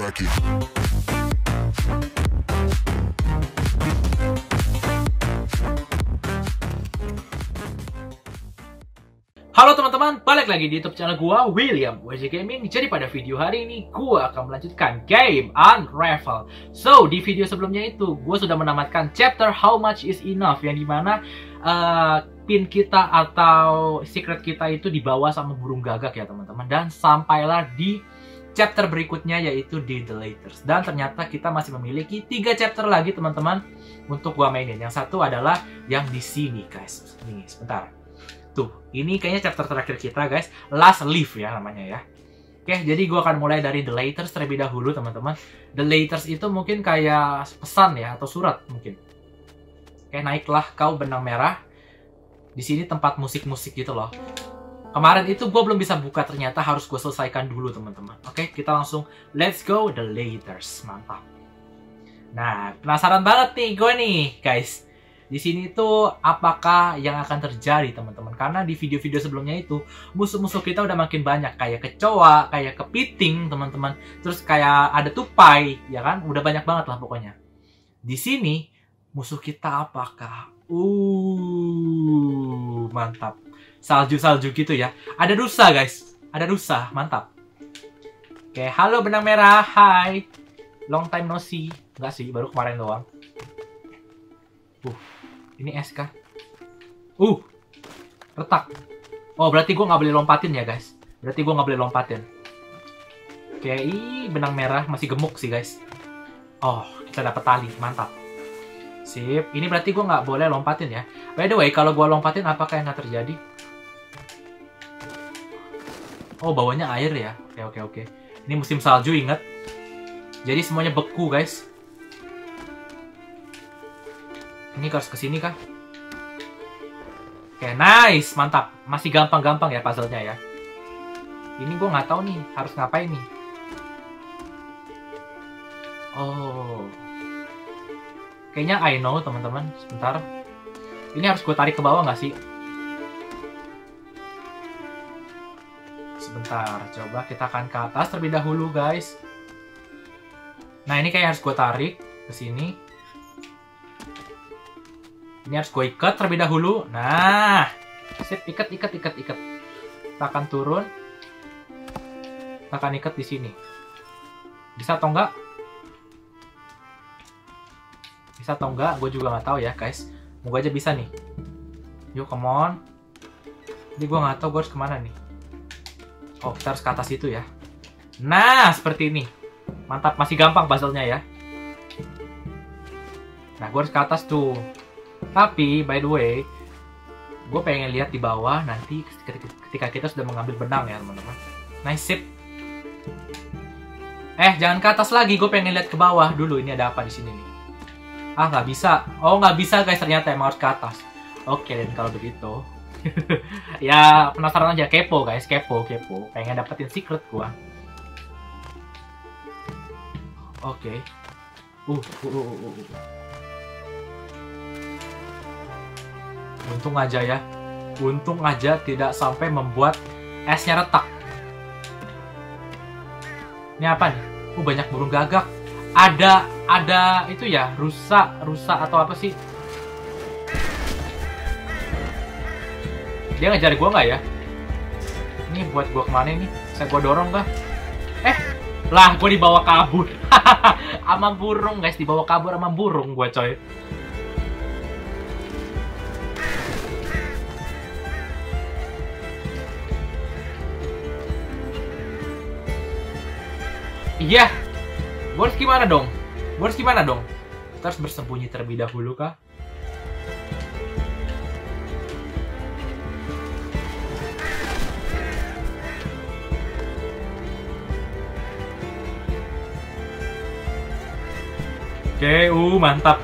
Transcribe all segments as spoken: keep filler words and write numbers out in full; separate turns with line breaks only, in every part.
back it.
Halo teman-teman, balik lagi di YouTube channel gua, William W J Gaming. Jadi pada video hari ini gua akan melanjutkan game Unravel. So, di video sebelumnya itu gua sudah menamatkan chapter How Much Is Enough, yang dimana uh, pin kita atau secret kita itu dibawa sama burung gagak ya teman-teman. Dan sampailah di chapter berikutnya, yaitu di The Laters. Dan ternyata kita masih memiliki tiga chapter lagi teman-teman untuk gua mainin. Yang satu adalah yang di sini guys. Nih, sebentar. Tuh, ini kayaknya chapter terakhir kita guys, Last Leaf ya namanya ya. Oke, jadi gue akan mulai dari The Laters terlebih dahulu teman-teman. The Laters itu mungkin kayak pesan ya, atau surat mungkin. Oke, naiklah kau benang merah. Di sini tempat musik-musik gitu loh. Kemarin itu gue belum bisa buka, ternyata harus gue selesaikan dulu teman-teman. Oke, kita langsung let's go The Laters, mantap. Nah, penasaran banget nih gue nih guys. Di sini tuh apakah yang akan terjadi teman-teman? Karena di video-video sebelumnya itu musuh-musuh kita udah makin banyak, kayak kecoa, kayak kepiting teman-teman. Terus kayak ada tupai, ya kan? Udah banyak banget lah pokoknya. Di sini musuh kita apakah? Uh, mantap. Salju-salju gitu ya. Ada rusa guys, ada rusa, mantap. Oke, halo benang merah, hai. Long time no see. Enggak sih, baru kemarin doang. Uh, ini es kah? Uh, retak. Oh, berarti gue nggak boleh lompatin ya guys. Berarti gue nggak boleh lompatin. Oke, ih, benang merah masih gemuk sih guys. Oh, kita dapat tali, mantap. Sip, ini berarti gue nggak boleh lompatin ya. By the way, kalau gue lompatin apakah yang nggak terjadi? Oh, bawahnya air ya. Oke, oke, oke. Ini musim salju, ingat. Jadi semuanya beku guys. Ini harus kesini kah? Oke, nice, mantap. Masih gampang-gampang ya puzzle-nya ya. Ini gue nggak tahu nih harus ngapain nih. Oh, kayaknya I know teman-teman. Sebentar. Ini harus gue tarik ke bawah nggak sih? Sebentar, coba kita akan ke atas terlebih dahulu guys. Nah, ini kayak harus gue tarik ke sini. Ini harus gue ikat terlebih dahulu. Nah, sip, ikat, ikat, ikat, ikat. Kita akan turun. Kita akan ikat di sini. Bisa atau enggak? Bisa atau enggak? Gue juga nggak tahu ya, guys. Moga aja bisa nih. Yuk, come on. Jadi gue nggak tahu gue harus kemana nih. Oh, kita harus ke atas itu ya. Nah, seperti ini. Mantap, masih gampang puzzle-nya ya. Nah, gue harus ke atas tuh. Tapi, by the way, gue pengen lihat di bawah nanti ketika kita sudah mengambil benang ya, teman-teman. Nice, sip. Eh, jangan ke atas lagi. Gue pengen lihat ke bawah dulu. Ini ada apa di sini nih? Ah, nggak bisa. Oh, nggak bisa, guys. Ternyata emang harus ke atas. Oke, dan kalau begitu. Ya, penasaran aja. Kepo, guys. Kepo, kepo. Pengen dapetin secret gue. Oke. Uh, uh, uh, uh, uh. Untung aja ya. Untung aja tidak sampai membuat esnya retak. Ini apa nih? Oh, banyak burung gagak. Ada, ada itu ya, rusa, rusa atau apa sih? Dia ngejar gua nggak ya? Ini buat gua kemana ini? Saya gua dorong kah? Eh, lah gua dibawa kabur. Sama burung guys, dibawa kabur sama burung gua coy. Iya, gue harus gimana dong? Gue harus gimana dong? Kita harus bersembunyi terlebih dahulu kah? Oke, uh, mantap.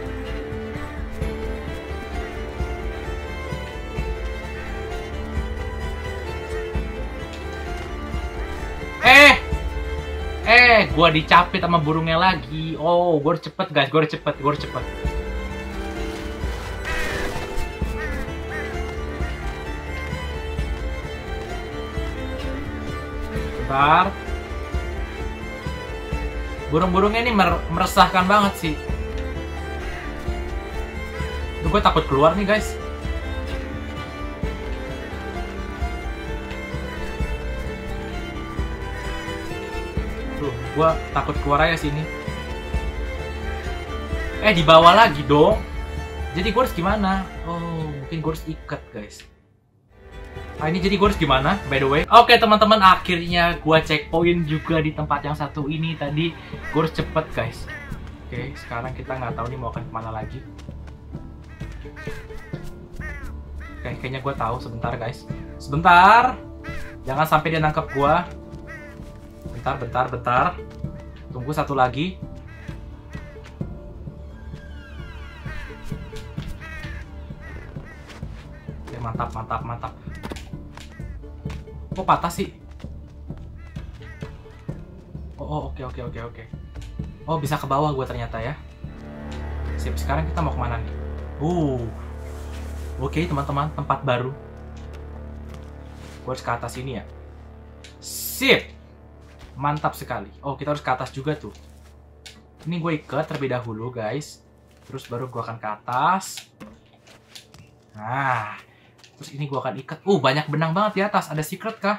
Eh! Eh, gua dicapit sama burungnya lagi. Oh, gua harus cepet guys, gua harus cepet, gua harus cepet. Bentar. Burung-burungnya ini mer meresahkan banget sih. Duh, gue takut keluar nih guys. Tuh, gue takut keluar aja sini. Eh, di bawah lagi dong. Jadi gue harus gimana? Oh, mungkin gue harus ikat guys. Nah, ini jadi gue harus gimana, by the way? Oke teman-teman, akhirnya gue checkpoint juga di tempat yang satu ini. Tadi gue harus cepet guys. Oke, sekarang kita nggak tahu nih mau akan kemana lagi. Oke, kayaknya gue tahu. Sebentar guys, sebentar. Jangan sampai dia nangkep gue. Bentar, bentar, bentar. Tunggu satu lagi. Oke, mantap, mantap, mantap. Kok patah sih? Oh, oh oke, oke, oke, oke. Oh, bisa ke bawah gue ternyata ya. Sip, sekarang kita mau kemana nih? Uh, oke teman-teman, tempat baru. Gue harus ke atas ini ya. Sip, mantap sekali. Oh, kita harus ke atas juga tuh. Ini gue ikat terlebih dahulu guys. Terus baru gue akan ke atas. Nah, terus ini gue akan ikat. Uh, banyak benang banget di atas. Ada secret kah?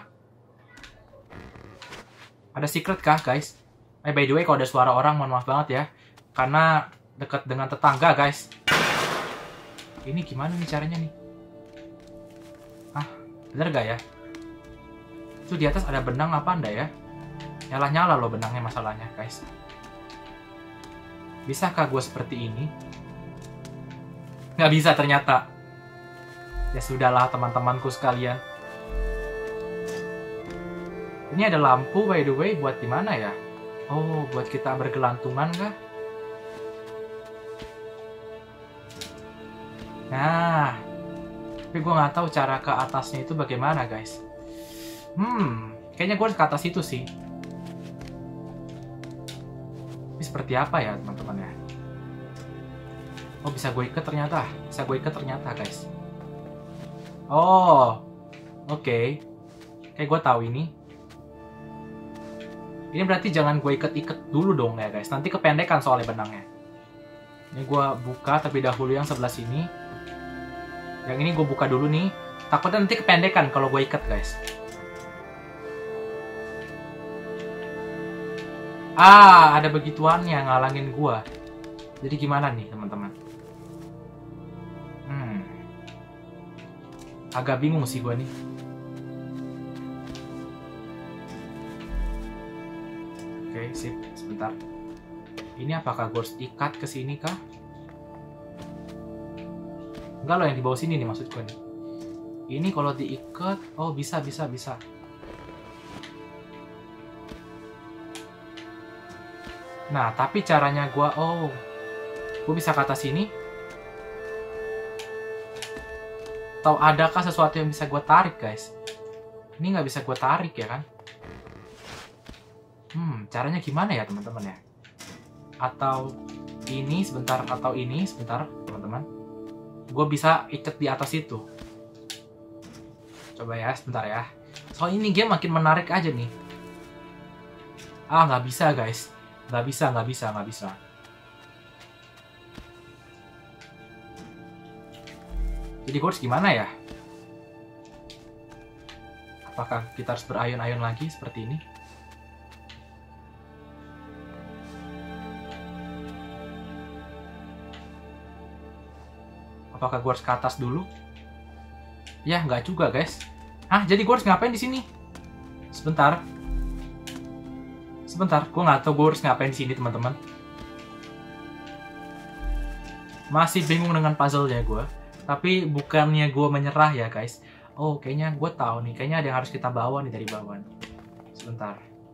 Ada secret kah guys? Eh, by the way, kalau ada suara orang, mohon maaf banget ya. Karena dekat dengan tetangga guys. Ini gimana nih caranya nih? Ah, bener gak ya? Itu di atas ada benang apa anda ya? Nyala-nyala loh benangnya masalahnya guys. Bisakah gue seperti ini? Nggak bisa ternyata. Ya sudahlah teman-temanku sekalian. Ini ada lampu by the way, buat gimana ya? Oh, buat kita bergelantungan kah? Nah, tapi gue nggak tahu cara ke atasnya itu bagaimana guys. Hmm, kayaknya gue harus ke atas itu sih. Ini seperti apa ya teman-teman ya? Oh, bisa gue ikat ternyata. Bisa gue ikat ternyata guys. Oh, oke. Okay. Kayak gue tahu ini. Ini berarti jangan gue ikat-ikat dulu dong ya guys. Nanti kependekan soalnya benangnya. Ini gue buka terlebih dahulu yang sebelah sini. Yang ini gue buka dulu nih. Takutnya nanti kependekan kalau gue ikat guys. Ah, ada begituannya ngalangin gue. Jadi gimana nih teman-teman? Hmm. Agak bingung sih gue nih. Oke, sip. Sebentar. Ini apakah gue harus ikat ke sini kah? Enggak loh, yang di bawah sini nih maksud gue nih. Ini kalau diikat, oh bisa, bisa, bisa. Nah, tapi caranya gue, oh, gue bisa ke atas sini. Atau adakah sesuatu yang bisa gue tarik guys? Ini nggak bisa gue tarik ya kan? Hmm, caranya gimana ya teman-teman ya? Atau ini sebentar, atau ini sebentar teman-teman. Gue bisa ikat di atas itu. Coba ya, sebentar ya. Soal ini game makin menarik aja nih. Ah, nggak bisa guys. Nggak bisa, nggak bisa, nggak bisa. Jadi gue harus gimana ya? Apakah kita harus berayun-ayun lagi seperti ini? Apakah gue harus ke atas dulu? Ya, nggak juga guys. Hah, jadi gue harus ngapain di sini? Sebentar. Sebentar, gue nggak tahu gue harus ngapain di sini teman-teman. Masih bingung dengan puzzle-nya gue. Tapi bukannya gue menyerah ya guys. Oh, kayaknya gue tahu nih. Kayaknya ada yang harus kita bawa nih dari bawah. Sebentar.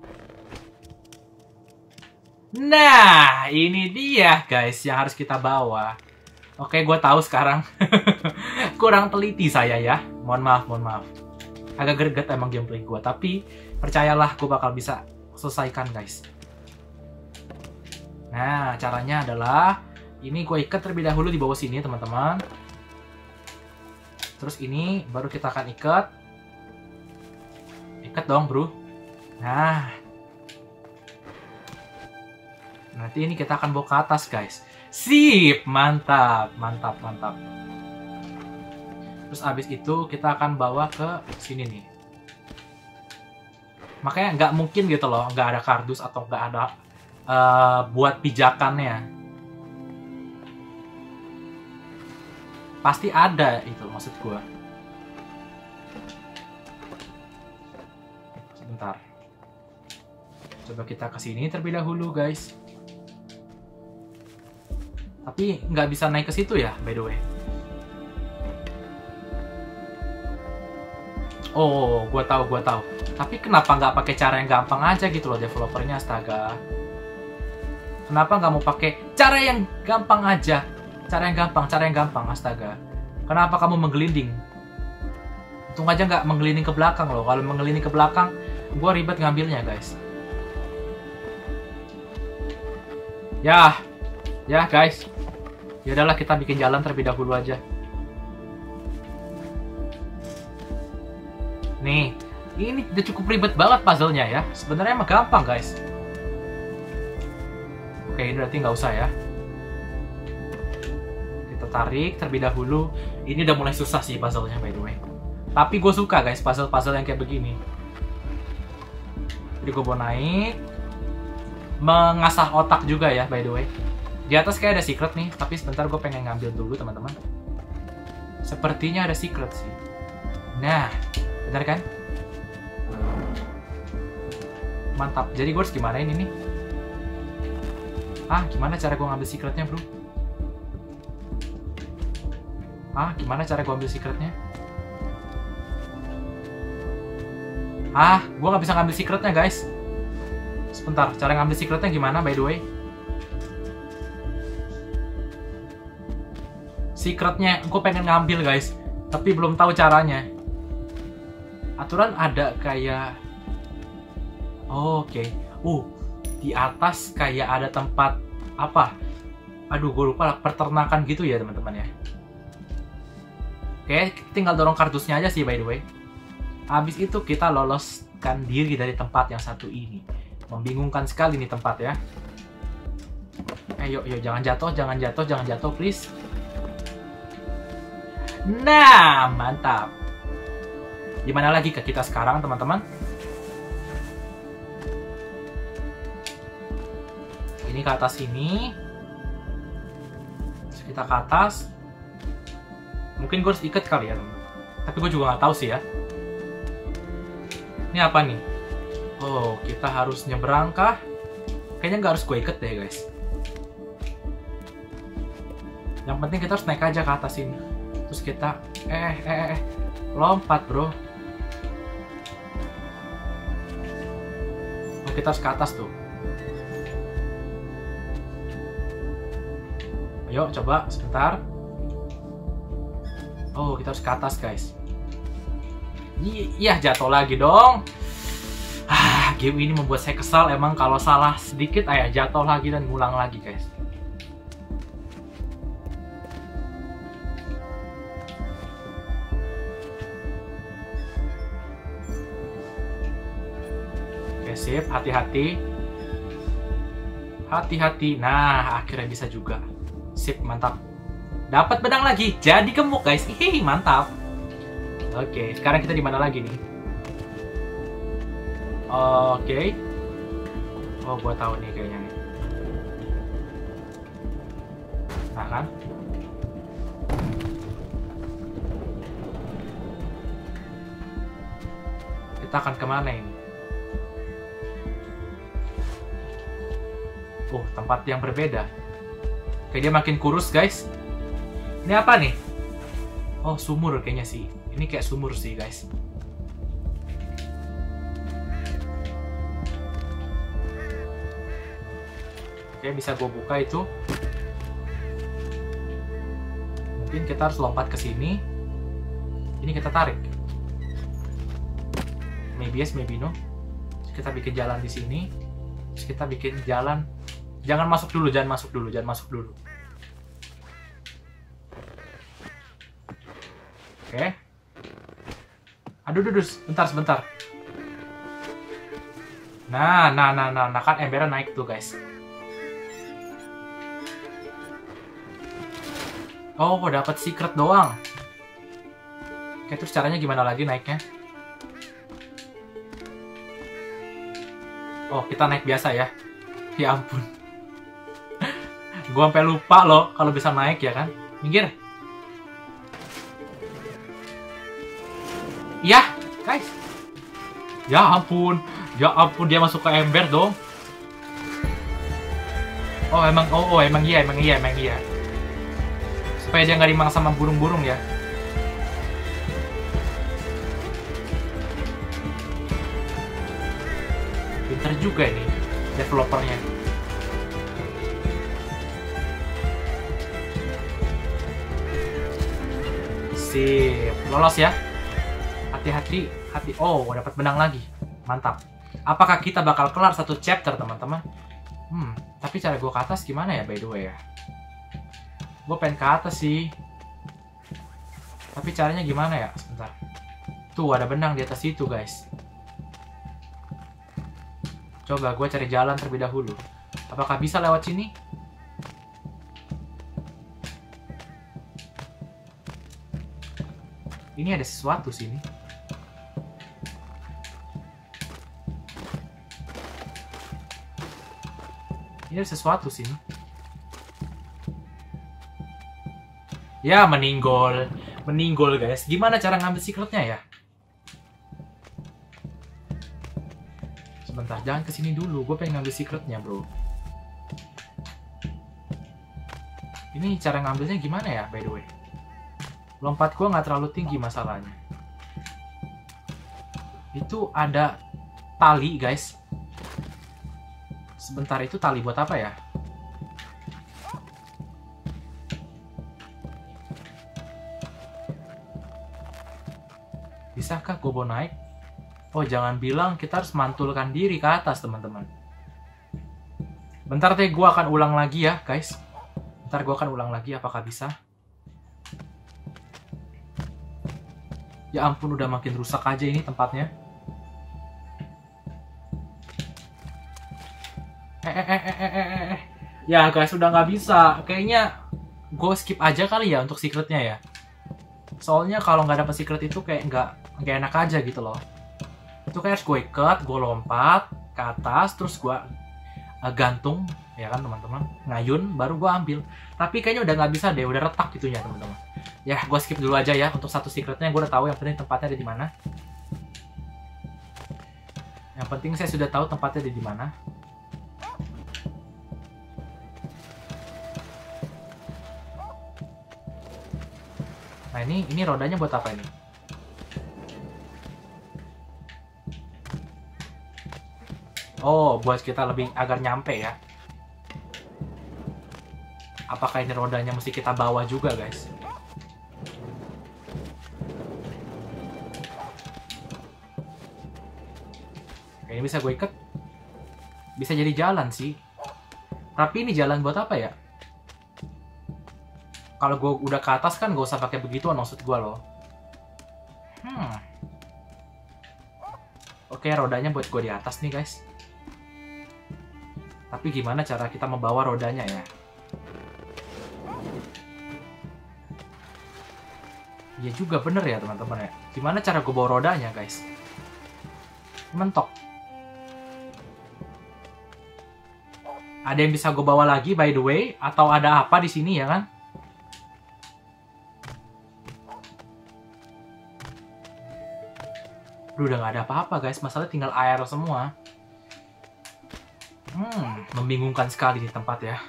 Nah, ini dia guys yang harus kita bawa. Oke, gue tahu sekarang. Kurang teliti saya ya. Mohon maaf, mohon maaf. Agak greget emang gameplay gue. Tapi percayalah gue bakal bisa selesaikan guys. Nah, caranya adalah ini gue ikat terlebih dahulu di bawah sini teman-teman. Terus ini baru kita akan ikat. Ikat dong bro. Nah. Nanti ini kita akan bawa ke atas, guys. Sip, mantap, mantap, mantap. Terus abis itu kita akan bawa ke sini nih. Makanya nggak mungkin gitu loh, nggak ada kardus atau nggak ada uh, buat pijakannya. Pasti ada itu, maksud gua. Sebentar. Coba kita ke sini terlebih dahulu, guys. Tapi nggak bisa naik ke situ ya, by the way. Oh, gua tahu, gua tahu. Tapi kenapa nggak pakai cara yang gampang aja gitu loh developernya, astaga. Kenapa nggak mau pakai cara yang gampang aja? Cara yang gampang, cara yang gampang, astaga. Kenapa kamu menggelinding? Untung aja nggak menggelinding ke belakang loh. Kalau menggelinding ke belakang, gua ribet ngambilnya, guys. Ya, ya guys. Ya udahlah, kita bikin jalan terlebih dahulu aja. Nih, ini udah cukup ribet banget puzzle-nya ya. Sebenarnya emang gampang, guys. Oke, ini berarti nggak usah ya. Kita tarik terlebih dahulu. Ini udah mulai susah sih puzzle-nya, by the way. Tapi gue suka, guys, puzzle-puzzle yang kayak begini. Jadi gue mau naik. Mengasah otak juga ya, by the way. Di atas kayak ada secret nih, tapi sebentar gue pengen ngambil dulu, teman-teman. Sepertinya ada secret sih. Nah, benar kan? Mantap. Jadi gue harus gimana ini nih? Ah, gimana cara gue ngambil secretnya, bro? Ah, gimana cara gue ambil secretnya? Ah, gue nggak bisa ngambil secretnya, guys. Sebentar, cara ngambil secretnya gimana, by the way? Secretnya, gue pengen ngambil, guys. Tapi belum tahu caranya. Aturan ada kayak... Oh, oke. Okay. Uh, di atas kayak ada tempat... Apa? Aduh, gue lupa lah. Peternakan gitu ya, teman-teman ya. Oke, okay, tinggal dorong kardusnya aja sih, by the way. Habis itu kita loloskan diri dari tempat yang satu ini. Membingungkan sekali nih tempat ya. Eh, yuk, yuk, jangan jatuh, jangan jatuh, jangan jatuh, please. Nah, mantap. Gimana lagi ke kita sekarang, teman-teman? Ini ke atas sini. Terus kita ke atas. Mungkin gue harus ikat kali ya, teman. Tapi gue juga nggak tahu sih ya. Ini apa nih? Oh, kita harus nyebrang kah? Kayaknya nggak harus gue ikat deh, guys. Yang penting kita harus naik aja ke atas ini. Terus kita... Eh, eh, eh. Lompat, bro. Oh, kita harus ke atas tuh. Ayo, coba. Sebentar. Oh, kita harus ke atas, guys. Iya, jatuh lagi dong. Ah, game ini membuat saya kesal. Emang kalau salah sedikit, ayah jatuh lagi dan ngulang lagi, guys. Oke, sip. Hati-hati. Hati-hati. Nah, akhirnya bisa juga. Sip, mantap. Dapat pedang lagi. Jadi gemuk, guys. Hihi, mantap. Oke, sekarang kita di mana lagi nih? Oke. Oh, gua tahu nih kayaknya nih. Nah kan? Kita akan kemana ini? Oh, tempat yang berbeda. Kayak dia makin kurus, guys. Ini apa nih? Oh, sumur kayaknya sih. Ini kayak sumur sih, guys. Oke, bisa gue buka itu. Mungkin kita harus lompat ke sini. Ini kita tarik. Maybe yes, maybe no. Terus kita bikin jalan di sini. Terus kita bikin jalan. Jangan masuk dulu, jangan masuk dulu, jangan masuk dulu. Oke. Aduh, aduh, sebentar, sebentar. Nah, nah, nah, nah, nah, kan embernya naik tuh, guys. Oh, dapat secret doang. Oke, terus caranya gimana lagi naiknya? Oh, kita naik biasa ya. Ya ampun. Gua sampai lupa loh kalau bisa naik ya kan. Minggir. Ya, guys. Ya ampun. Ya ampun, dia masuk ke ember dong. Oh, emang oh, oh emang iya, emang iya, emang iya. Supaya dia nggak dimakan sama burung-burung ya. Pinter juga ini developernya. Sip, lolos ya. Hati-hati, hati. Oh, dapat benang lagi. Mantap. Apakah kita bakal kelar satu chapter, teman-teman? Hmm, tapi cara gue ke atas gimana ya, by the way ya? Gue pengen ke atas sih. Tapi caranya gimana ya? Sebentar. Tuh, ada benang di atas itu, guys. Coba gue cari jalan terlebih dahulu. Apakah bisa lewat sini? Ini ada sesuatu sini. Ini ada sesuatu sini. Ya, meninggal. Meninggal, guys. Gimana cara ngambil secretnya ya? Sebentar, jangan kesini dulu. Gue pengen ngambil secretnya, bro. Ini cara ngambilnya gimana ya, by the way? Lompat gue nggak terlalu tinggi masalahnya. Itu ada tali, guys. Sebentar, itu tali buat apa ya? Bisakah gue mau naik? Oh, jangan bilang kita harus mantulkan diri ke atas, teman-teman. Bentar deh, gue akan ulang lagi ya, guys. Bentar, gue akan ulang lagi, apakah bisa? Ya ampun, udah makin rusak aja ini tempatnya. Eh, eh, eh, eh, eh, eh, eh. Ya, guys, udah nggak bisa. Kayaknya gue skip aja kali ya untuk secretnya ya. Soalnya kalau nggak dapet secret itu kayak nggak nggak enak aja gitu loh. Itu kayak harus gue ikat, gue lompat ke atas, terus gue uh, gantung, ya kan teman-teman, ngayun, baru gue ambil. Tapi kayaknya udah nggak bisa deh, udah retak gitunya teman-teman. Ya, gue skip dulu aja ya untuk satu secretnya. Gue udah tahu yang penting tempatnya ada di mana. Yang penting saya sudah tahu tempatnya ada di mana. Nah ini ini rodanya buat apa ini? Oh, buat kita lebih agar nyampe ya. Apakah ini rodanya mesti kita bawa juga, guys? Oke, ini bisa gue ikat. Bisa jadi jalan sih. Tapi ini jalan buat apa ya? Kalau gue udah ke atas kan gak usah pakai begituan maksud gue loh. Hmm. Oke, rodanya buat gue di atas nih, guys. Tapi gimana cara kita membawa rodanya ya? Iya juga bener ya teman-teman ya. Gimana cara gue bawa rodanya, guys? Mentok. Ada yang bisa gue bawa lagi by the way? Atau ada apa di sini ya kan? Duh, udah gak ada apa-apa guys, masalah tinggal air semua. Hmm, membingungkan sekali di tempat ya.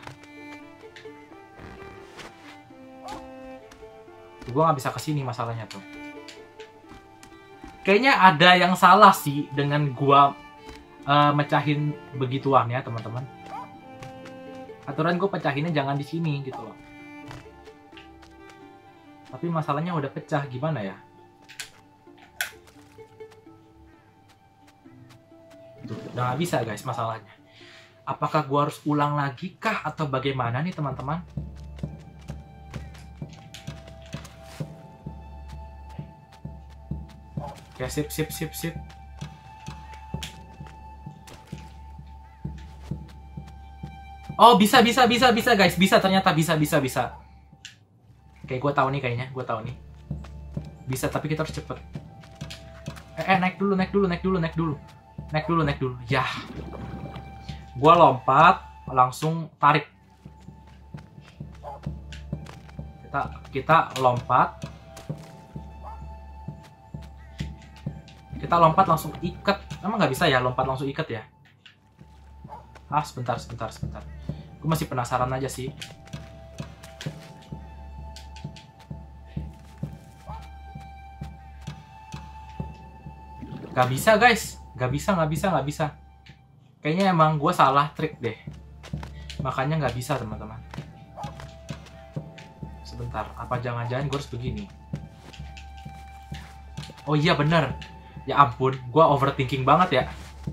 Gue gak bisa kesini masalahnya tuh. Kayaknya ada yang salah sih dengan gue uh, mecahin begituan ya teman-teman. Aturan gue pecahinnya jangan di sini gitu loh. Tapi masalahnya udah pecah, gimana ya? Tuh, udah nggak bisa guys masalahnya. Apakah gue harus ulang lagi kah atau bagaimana nih teman-teman? Oke, sip, sip, sip, sip. Oh, bisa, bisa, bisa, bisa guys. Bisa, ternyata bisa, bisa, bisa. Kayak gue tahu nih kayaknya, gue tahu nih. Bisa, tapi kita harus cepet. Eh, eh naik dulu, naik dulu, naik dulu, naik dulu. Naik dulu, naik dulu. Yah. Gue lompat, langsung tarik. Kita kita lompat. Kita lompat langsung ikat. Emang nggak bisa ya lompat langsung ikat ya? Ah, sebentar, sebentar, sebentar. Gue masih penasaran aja sih. Gak bisa guys, gak bisa, gak bisa, gak bisa. Kayaknya emang gue salah trik deh. Makanya gak bisa teman-teman. Sebentar, apa jangan-jangan gue harus begini? Oh iya bener. Ya ampun, gue overthinking banget ya.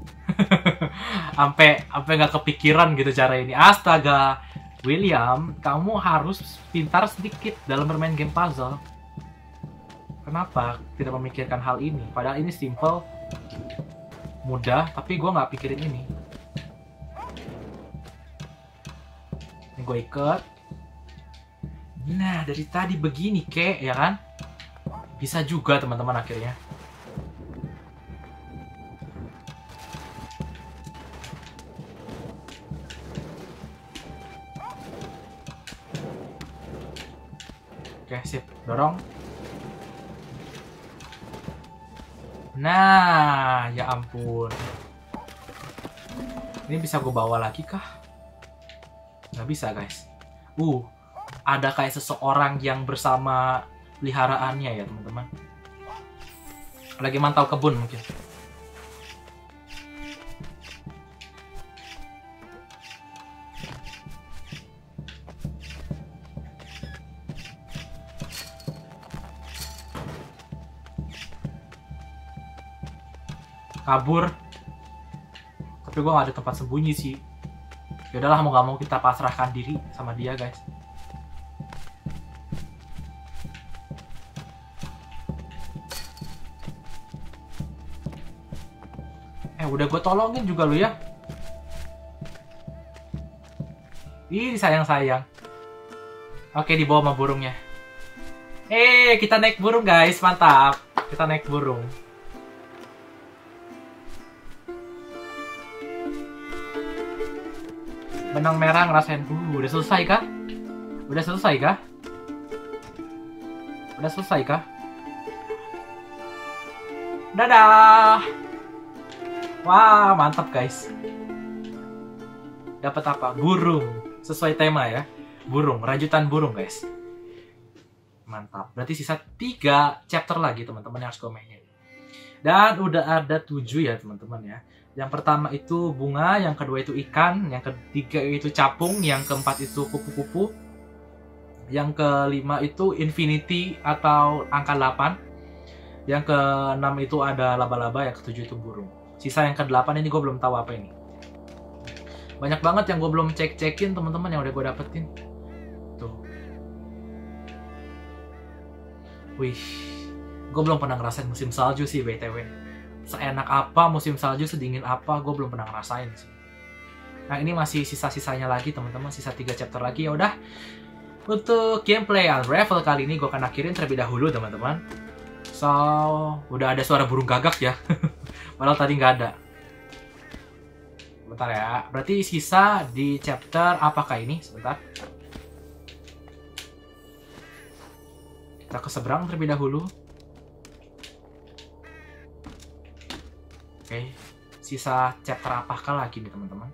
Sampai sampai nggak kepikiran gitu cara ini. Astaga, William, kamu harus pintar sedikit dalam bermain game puzzle. Kenapa tidak memikirkan hal ini? Padahal ini simple, mudah, tapi gue nggak pikirin ini. Ini gue ikat. Nah, dari tadi begini, kek, ya kan? Bisa juga teman-teman akhirnya. Oke, sip. Dorong. Nah, ya ampun. Ini bisa gue bawa lagi kah? Nggak bisa, guys. Uh, ada kayak seseorang yang bersama peliharaannya ya, teman-teman. Lagi mantau kebun mungkin. Kabur, tapi gue gak ada tempat sembunyi sih. Ya udahlah, mau gak mau kita pasrahkan diri sama dia guys. Eh udah gue tolongin juga lu ya. Ih sayang-sayang. Oke, dibawa sama burungnya. Eh kita naik burung guys, mantap. Kita naik burung. Benang merah ngerasain. Uh, udah selesai kah? Udah selesai kah? Udah selesai kah? Dadah. Wah, mantap guys. Dapat apa? Burung. Sesuai tema ya. Burung, rajutan burung guys. Mantap. Berarti sisa tiga chapter lagi teman-teman yang harus gue mainin. Dan udah ada tujuh ya teman-teman ya. Yang pertama itu bunga, yang kedua itu ikan, yang ketiga itu capung, yang keempat itu kupu-kupu, yang kelima itu infinity atau angka delapan, yang keenam itu ada laba-laba, yang ketujuh itu burung. Sisa yang kedelapan ini gue belum tahu apa ini. Banyak banget yang gue belum cek-cekin teman-teman yang udah gue dapetin. Tuh. Wih, gue belum pernah ngerasain musim salju sih B T W. Seenak apa, musim salju sedingin apa, gue belum pernah ngerasain sih. Nah ini masih sisa-sisanya lagi teman-teman, sisa tiga chapter lagi. Ya udah, untuk gameplay Unravel kali ini gue akan akhirin terlebih dahulu teman-teman. So, udah ada suara burung gagak ya. Padahal tadi nggak ada. Bentar ya, berarti sisa di chapter apakah ini? Sebentar. Kita ke seberang terlebih dahulu. Oke, okay. Sisa chapter apakah lagi nih teman-teman?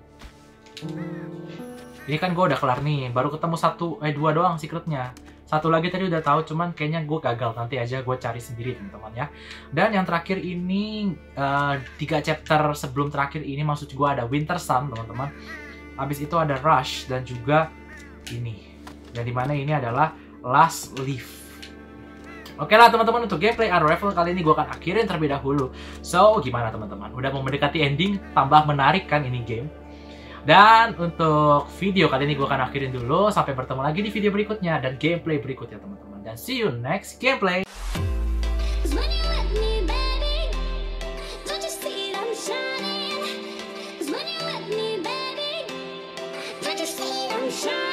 Ini kan gue udah kelar nih, baru ketemu satu, eh dua doang secretnya. Satu lagi tadi udah tahu, cuman kayaknya gue gagal. Nanti aja gue cari sendiri teman-teman ya. Dan yang terakhir ini, uh, tiga chapter sebelum terakhir ini maksud gue ada Winter Sun teman-teman. Habis itu ada Rush dan juga ini. Dan dimana ini adalah Last Leaf. Oke lah teman-teman, untuk gameplay Unravel kali ini gue akan akhirin terlebih dahulu. So, gimana teman-teman? Udah mau mendekati ending, tambah menarik kan ini game? Dan untuk video kali ini gue akan akhirin dulu. Sampai bertemu lagi di video berikutnya dan gameplay berikutnya teman-teman. Dan see you next gameplay! Shine.